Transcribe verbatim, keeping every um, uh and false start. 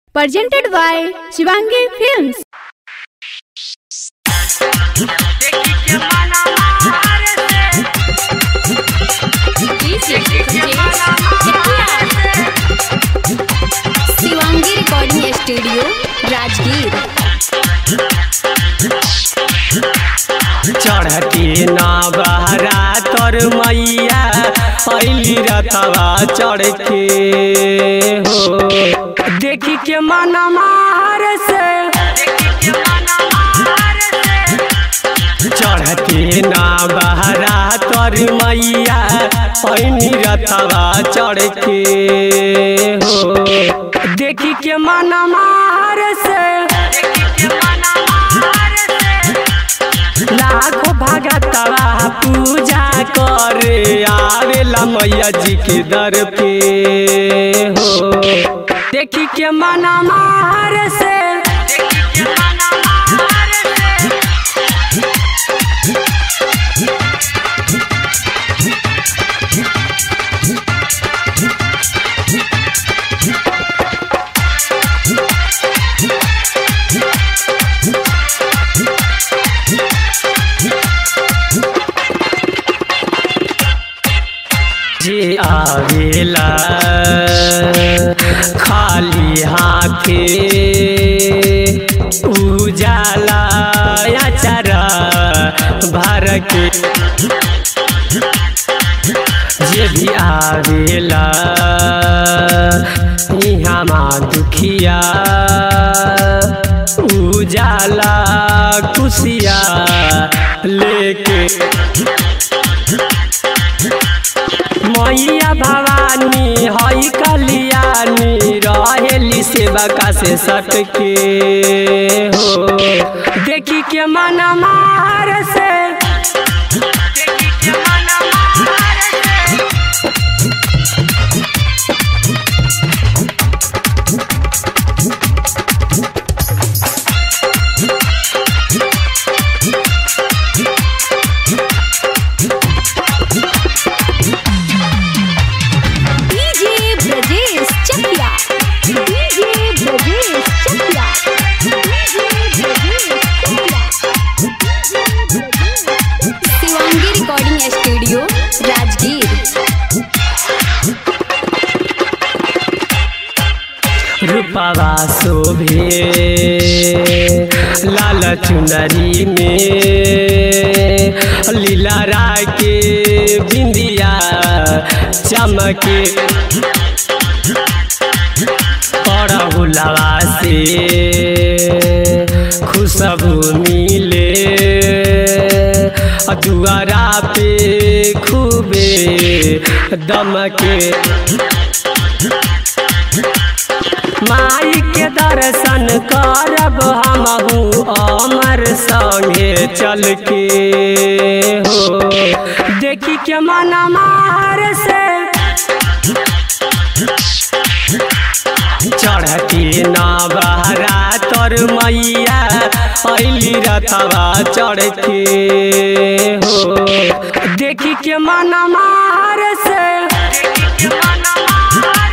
Presented by Shivangi Films. Shivangi recording studio Rajgir. चढ़ती नबहरा तोर मैया अली रतवा चढ़ के हो देखी के मन मार से चढ़ती नबहरा तोर मैया अली रतवा चढ़ के हो देखी के मन मार से लाखों भगतवा पूजा करे आवेला मैया जी के दर पे हो देखी के मन मार से जे आवेला खाली हाथे उजाला अचारा भर के जे भी आवेला यहाँ माँ दुखिया उजाला खुशिया लेके मैया भवानी हई कलियानी रहेली सेवका से सटके हो देखी के मन मार से शिवांगी रिकॉर्डिंग स्टूडियो राजगीर। रूपवा शोभे लाल चुनरी में लीला राय के बिंदिया चमके पड़हुलवा से खुशबू मिले दुआरा पे खूबे दमके माई के दर्शन करब हमहू अमर संगे चल के हो देखी के मन मार से चढ़ती नबहरा तोर मैया अली रतवा चढ़ के हो देखी के मन मार से